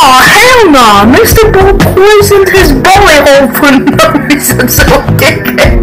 hell no! Mr. Bull poisoned his belly hole for no reason, so kick it.